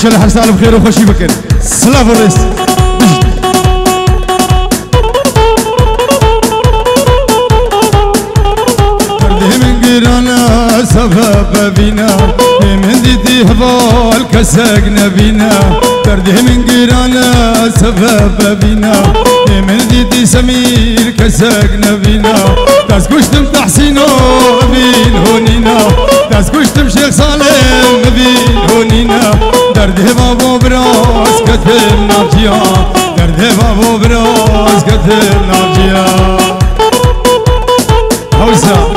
شاء الله حرص على بخير وخوشي بكر سلام الرئيس من قرانا سبب بينا من ديدي هبال كسق نبينا درده من قرانا سبب بينا من ديدي سمير كسق نبينا داس كشتم تحسينو بين هونينا داس كشتم شيخ سالم بين هونينا درده بابو براس كتب ناجيا درده بابو براس كتب ناجيا هوسا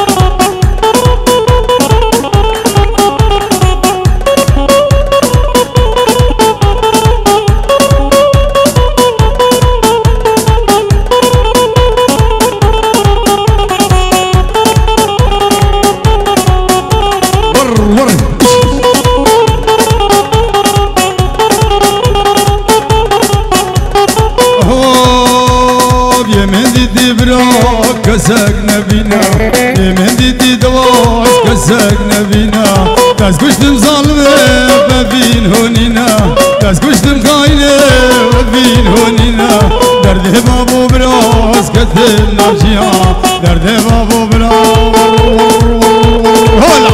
كسق نبينا من ديدي دواس كسق نبينا داس كشتم ظالمه ببين هونينا داس كشتم خاينه ببين هونينا درده بابو براس كتب ناجيا درده بابو براس هلا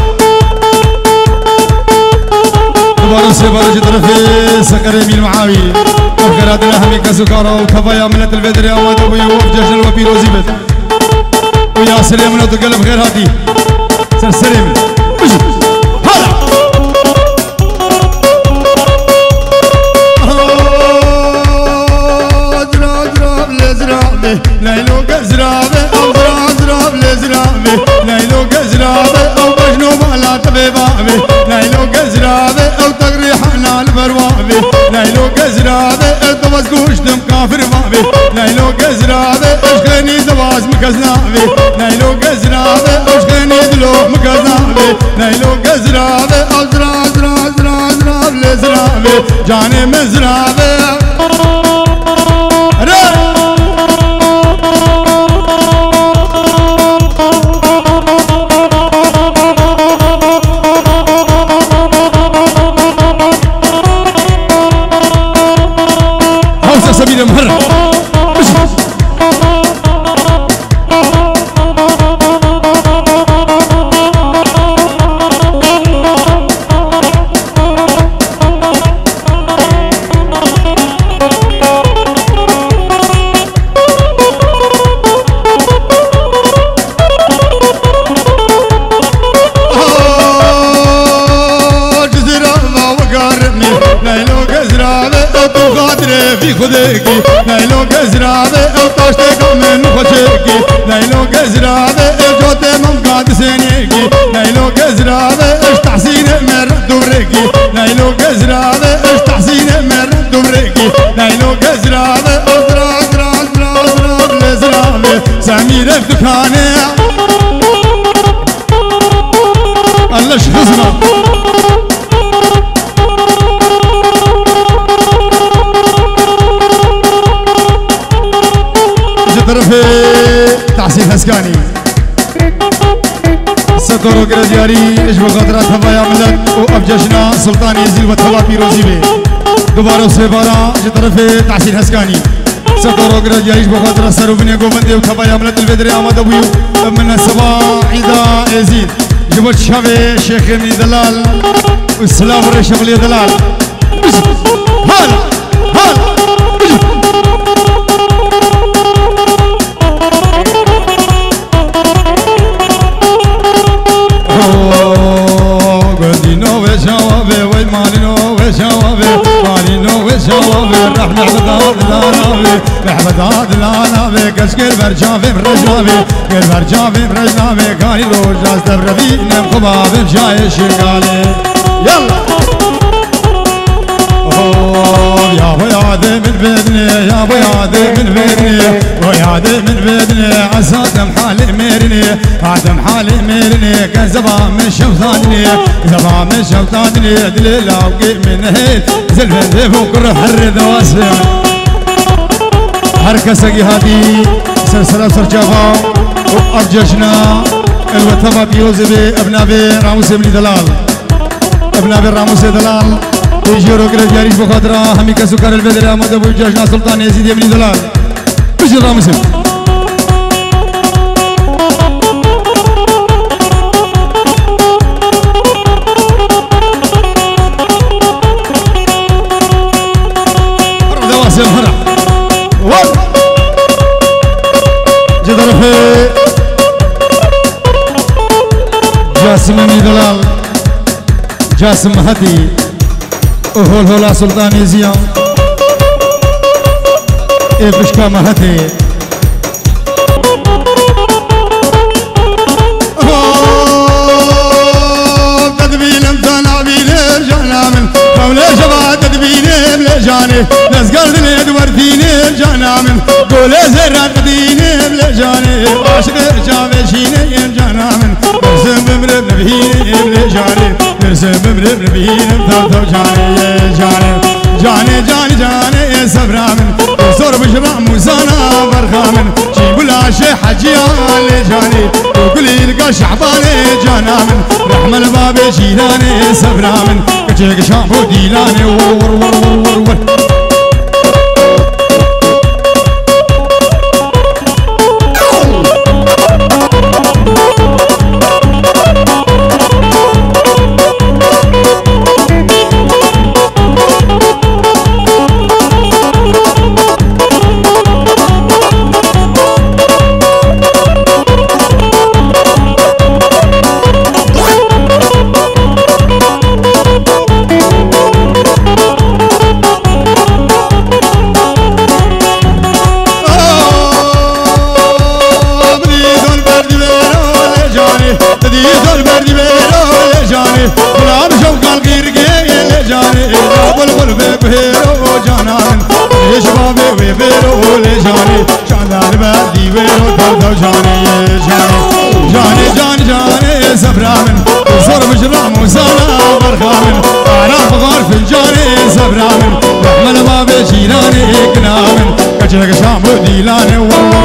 دوباره سبارة طرفي سكر يمين معاوي وخيراتنا همي كسكارا وكفايا ملة البدر أمد ويوف جشن وبيروزي بد ويا سليم نوت القلب غير هادي سر سليم هلا اضرب لزرابه ليلو كزرابه اضرب لزرابه ليلو كزرابه او بجنو بالا طبيبابه ليلو كزرابه او تقريحنا البروابه ليلو كزرابه توزقوش دم كافر بابه ليلو كزرابه اشغني زواز مكزنابه ليلو كزرابه اشغني دلو مكزنابه ليلو كزرابه اضرب لزرابه جاني مزرابه سبيل مهرة في خديكي ليلو كزرابه او طاشتك من خوشيكي ليلو كزرابه جوتي ممقاد سينيكي ليلو كزرابه اش تحسين مر دوريكي ليلو كزرابه اش تحسين مر دوريكي ليلو كزرابه اضرب لزرابه سمير في دكانه الله شخصنا طرفي تحسين هسكاني ستورو قردياري ايش بخاطرات هوايا ملك وابجشنا سلطان يزيل وطلع بيروزي بي دوباره سيبارا جي طرفي تحسين هسكاني ستورو قردياري ايش بخاطرات سروبني قوبندي وطبايا ملك البدري آمد ابويو من السبا عيدا يزيد جبت شافي شيخ من دلال والسلام ورشا ولي دلال هلا هلا بحبداد لانا كشكل برجافي برجافي كل برجافي برجافي كاني روج راس تبرفي نم خباب بشاي الشقالي يلا يا بيادي من بدني يا بيادي من بدني بيادي من بدني عساتم حالي ميرني عدم حالي ميرني كان زبان من شوطاني زبان من شوطاني دليل اوقي من هيل زلفن فوق حرد واسع هركسقي هذه سلسلة سرجافا وأرجشنا الوتبا بيوزبي ابن ابي راموس بن دلال ابن ابي راموس دلال يجيرو كرة دياريش بخاطرة همي كسكر البدر أحمد أبو جاشنا سلطان يزيد يمني دلال بشي رامسم دواسي الفرع جدر في جاسم يمني دلال جاسم هدي هول هولا سلطان يزيان بشكا مهتي تدبينم تنابين جانا من قولي شبا تدبينم لجاني نسقل دليد وردينم جانا من قولي زران قدينم لجاني عاشق جاوشينم جانا من برسم بمرب نبينم لجاني برسم بمرب نبينم تبتو جاني جاني جاني جاني سبرا من صور بشرا موسانا برخامن جيب العشي حجيان لجاني وكل يلقى شعباني جانا من رحم الباب جيلاني سبرا من كجيك شامو ديلاني ور ور ور ور ور كجيك شامو ديلاني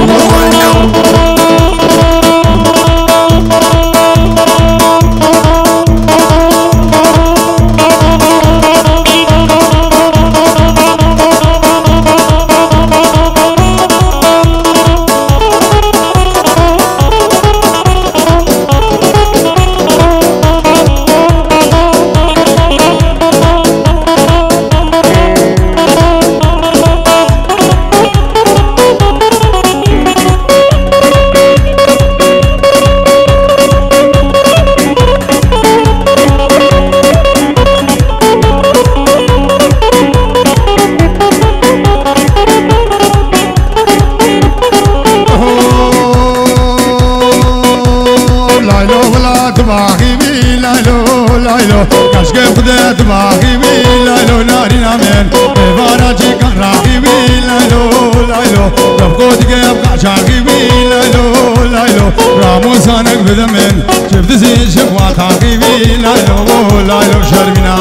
راموسانك بدمن شفت زين شفوات عقيبي لايلو شرمنا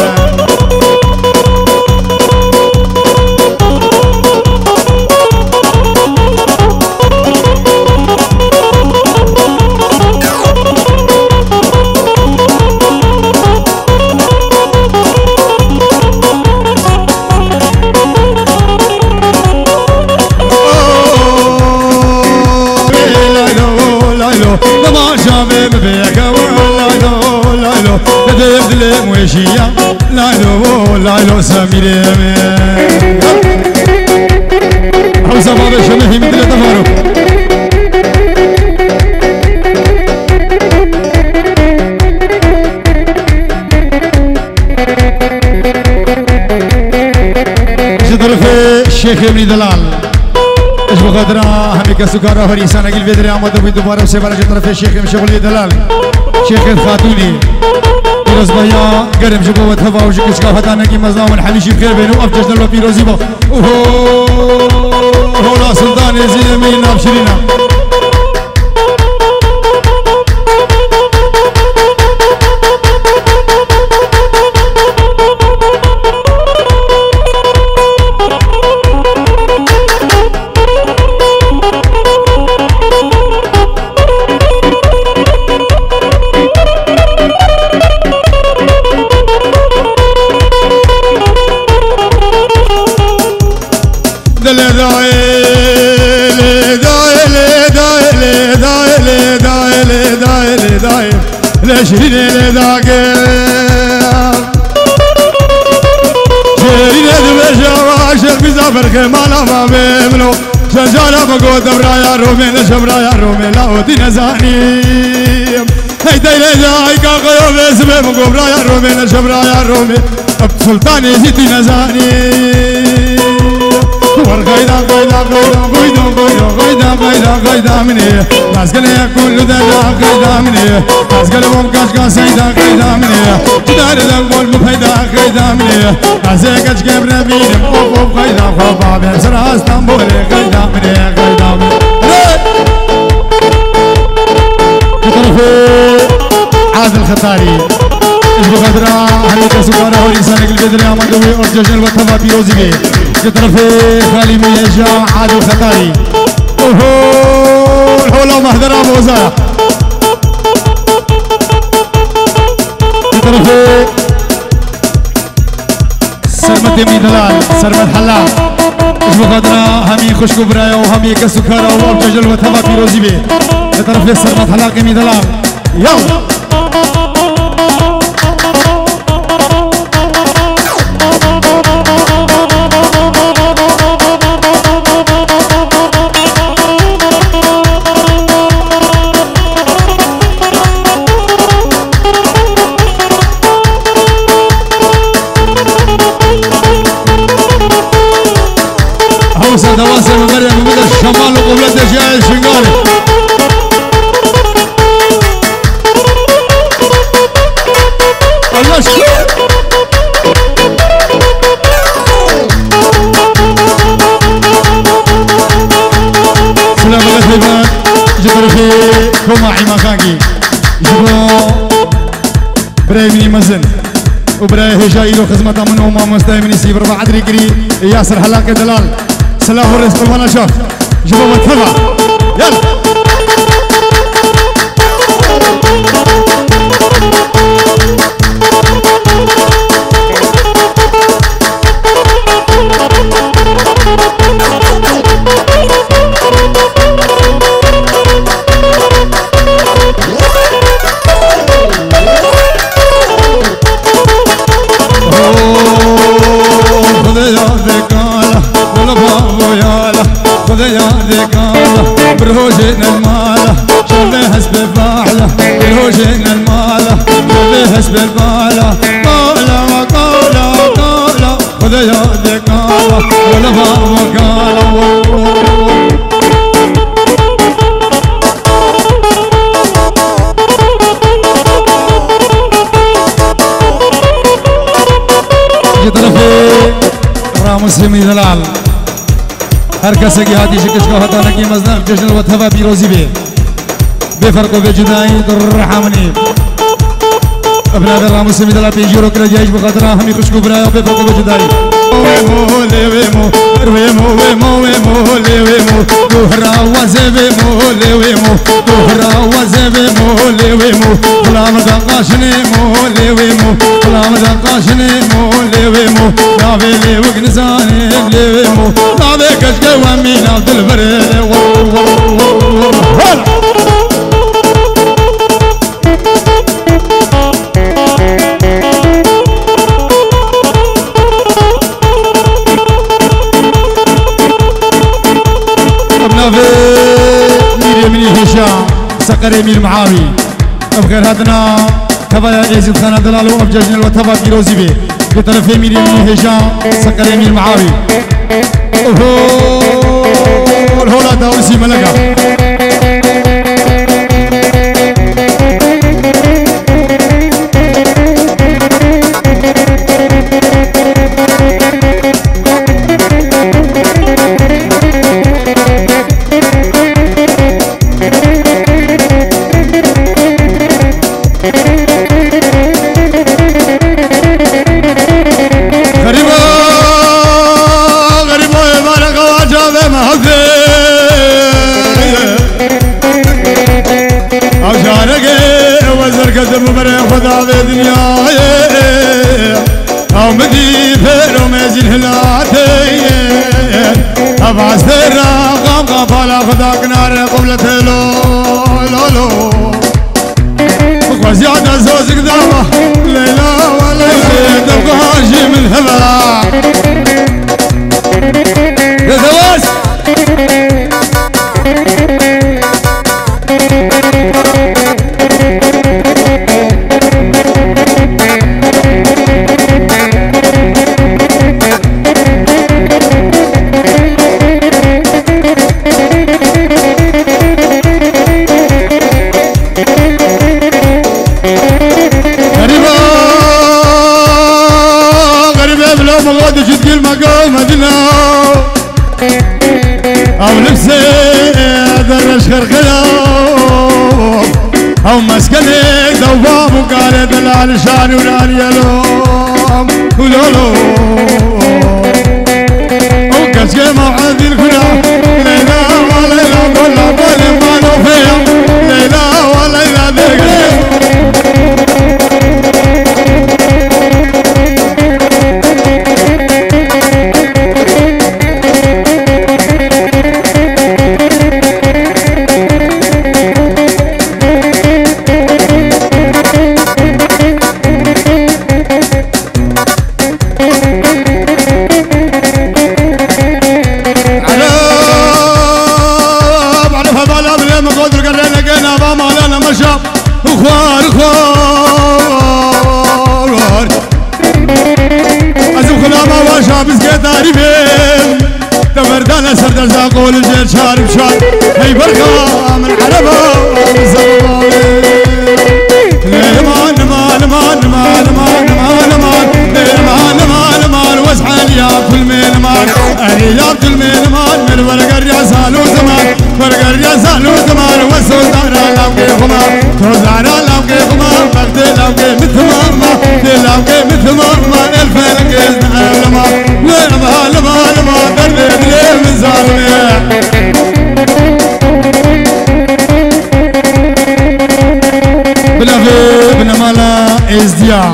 وشيا لايلو سمير هم سباب شمه مثل تفارو جدر في الشيخ ابن دلال ايش بقدر همي كسكارا هريسان اقل بدري عمد ابو دوباره وسيبالا جدر في الشيخ مشغول دلال شيخ خاتوني پیروز بیا گرم شو و هوا و شکش کا فتانه کی مزنا من حمیشی بخیر بینو اب جشن الله پیروزی با اوه سلطان زین مین ابشرینا شيرين لذاكر شيرين دبجواش بزافر كمالا ما بملو شجالا بقود برايا رومي نشبرايا رومي لاودي نزاني هيدا لذاك قيوم اسمه مقبرايا رومي نشبرايا رومي سلطاني زيتي نزاني ورقيدا قيدا قيدا قيدا قيدا قيدا قيدا مني ناس قال يكون لذا قيدا مني ناس قال ممكاش قاسيدا قيدا مني جدار الأقبال مفيدا قيدا مني ناس يكش كبر بينم أوف قيدا خوفا بمسر اسطنبول قيدا مني قيدا مني كترفي عادل الخطاري ايش بقدرة حميد سكارة ولسان البدر يا مدوي أرججن وطفا بيروزي بي كترفي خالي ميجا عادل الخطاري اوهو الحولة مهدرة بوزايا كترفي سرمت يمي دلال سرمت حلا ايش بقدرة همي خشكو برايا وهمي كسكارة وأرججن وطفا بيروزي بي كترفي سرمت حلا يمي دلال يلا دواسة مغرية من مدى الشمال وقبلة جاي الشنقالي الله شكرا سلام الله خيبان جبر في كوماعي مكاكي جبرو براي مني مزن وبراي هجايدو خزمة منه وما مستايمني سيبر بعد ريكري ياسر حلاقة دلال سلام الرزق وانا شاف جبوا متبع يلا بروجين المالة شبه حسب فاعلة بروجين المالة شبه حسب الفاعلة قولة وقولة قولة خذ يدك قولة ولفا وقالة جدرفي راموس همي دلال هر کسی که هاتی شکش که هتا نکی مزنم جشن و تفا پیروزی به بفرق و بجدایی در رحمنی ابنا در راموس میدلا پیجی رو کرد جایش بخاطر همی خوشکو برای بفرق و بجدایی ویمو لیویمو ویمو ویمو ویمو لیویمو دوهرا وزه ویمو لیویمو دوهرا وزه ویمو لیویمو غلام دقاشنی مو لیویمو غلام دقاشنی مو لیویمو ناوی لیوک نزانی لیویمو ناوی کشکه ومینا دل بره سقر امير معاوي ابغير هادنا تبا يزيد خان دلال وابججن وتبا بيروزي بي بطرف امير هشام سقر امير معاوي الهولا داوسي ملكا خدا به دنیا آمدی پیرو مزین هلاتی عباس را غم غفال خدا کنار قبلت لو لو لو وزيادة زوزك دابة ليلى وليلى تبقى هاجي من هبلا يا ثواس مغادي جدي المقام مدينة أو نفسي درش خرخلة أو مسكني دوباب وقالت العلشان ونار يلوم ولولو وكسكي موعدي الكنا ليلى وليلى كل بالي ما نوفيهم ليلى وليلى ذيك سردر زاقول الجيل شارب شارب هي برقة من حربة ليمان مان مان مان مان مان مان ليمان مان مان واسحل يا كل مين مان أهلي يا كل مين مان من ورقة الرياسال وزمان ورقة الرياسال وزمان والسلطان لاوكي خمام سلطان لاوكي خمام بغدي لاوكي مثل ماما لاوكي مثل ماما الفلك يزنع لما لما لما لما درد ليه من ظالمي بلا في بلا مالا ازديا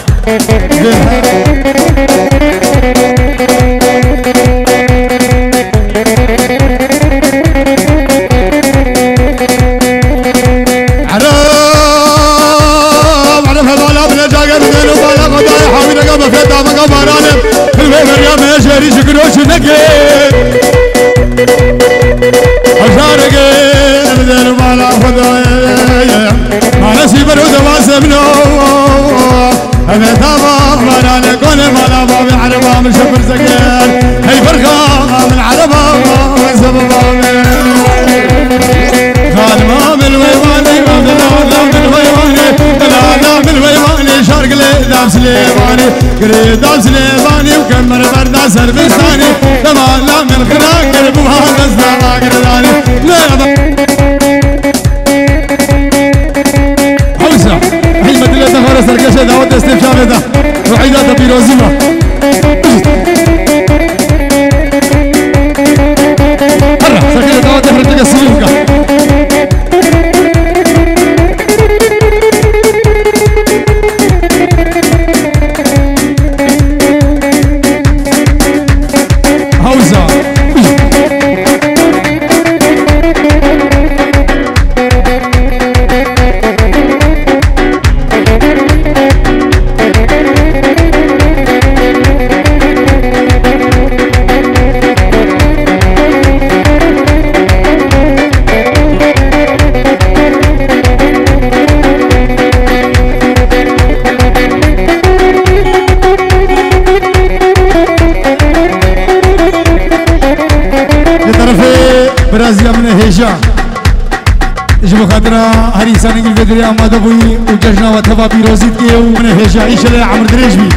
من شفر زقال هي فرقة من عربة زبابة خادمة من الويواني من الويواني لا من الويواني شرق لي دام سليماني قريب دام سليماني وكمر بردا سربستاني تمام لا من الخراق قربوها غزنا قرداني لا حوسة هي مدلة تفارة سرقشة داود استفشافة دا وعيدة بيروزيمة سكينة داود يحرق السيوكة هوزة برازيل من هيجا جبو خاطرها هريسان انجل بدري آماده بوي وججنا وتبا بيروزيت كيو من هيجا عيش لي عمر دريجبي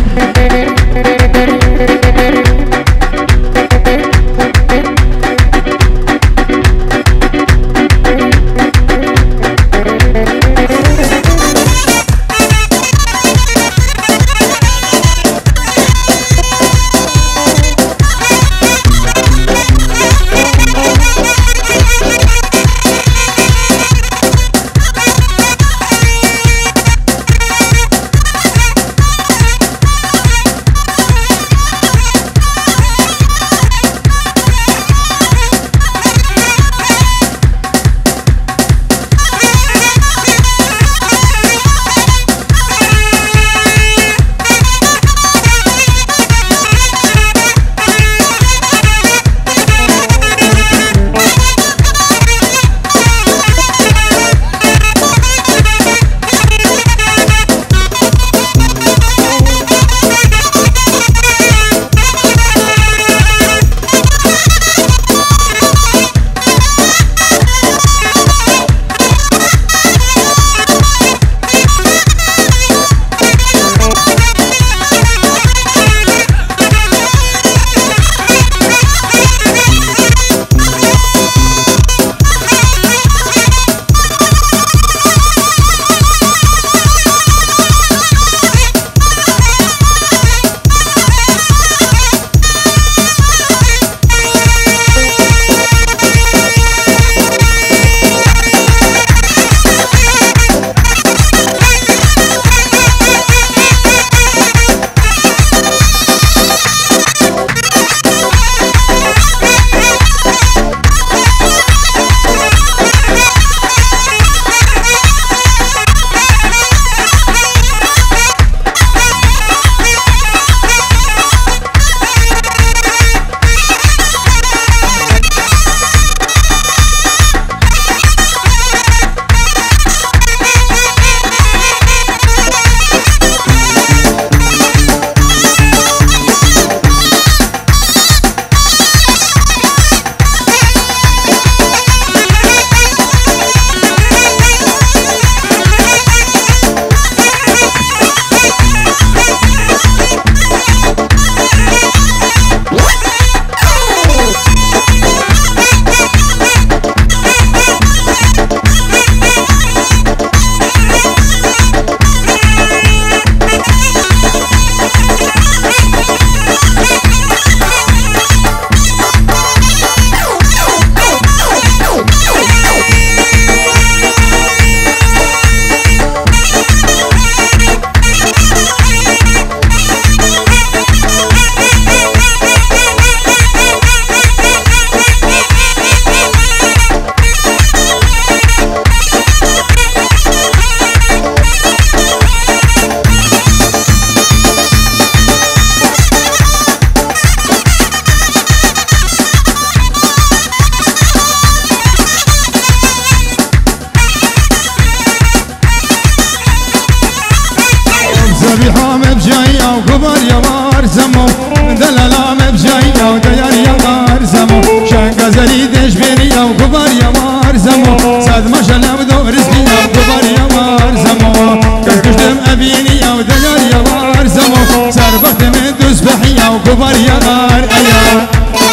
مبجايا وكبر يا وارزمو دلالا مبجايا وديار يا وارزمو شنقا زريد اشبيريا وكبر يا وارزمو ساد ما شلم دو رزقيا وكبر يا وارزمو كشكشتم ابينيا وديار يا وارزمو سربت من تسبحيا وكبر يا غار ايا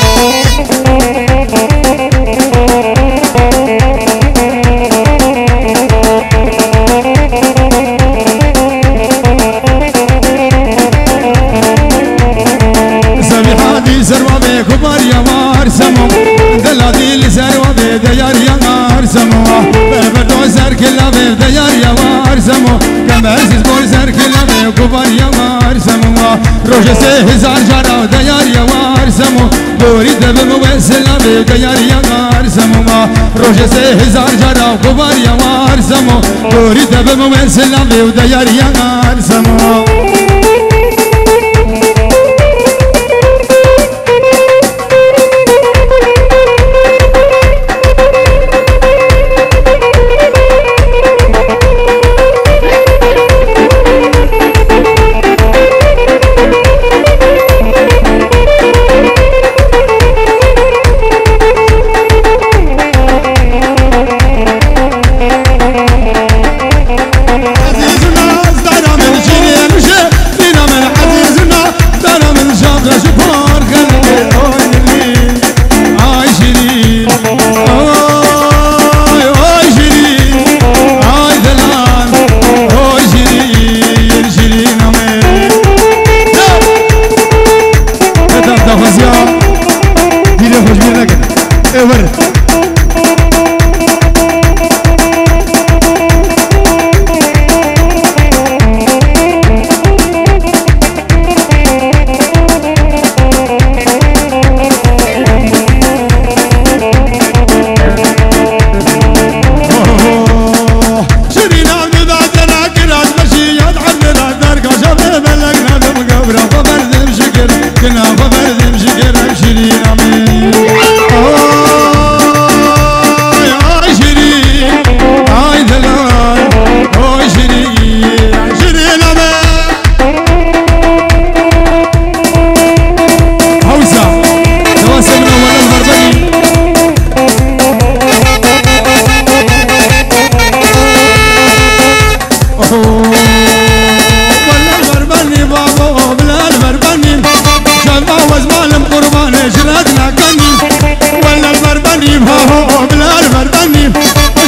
كبار يا وارسمو دلادي لسروا بديار يا وارسمو بردو سر كلا بديار يا وارسمو كمرز بول سر كلا كبار يا وارسمو روج سه هزار جارا ديار يا وارسمو دوري دبم وسلا بديار يا وارسمو روج سه هزار جارا كبار يا وارسمو دوري دبم وسلا بديار يا وارسمو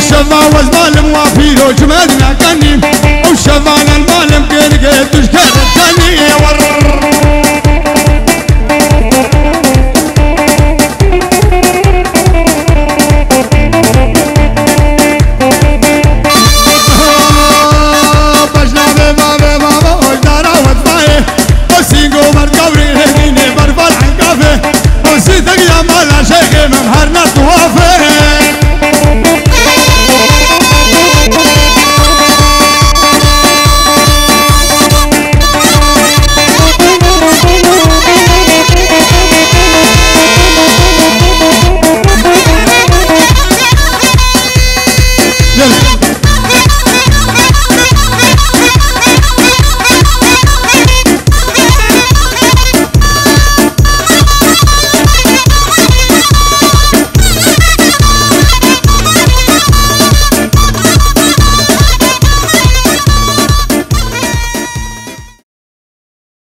وزمالم وافيرو جمالنا كني وشمال المالم قرقت وشكرت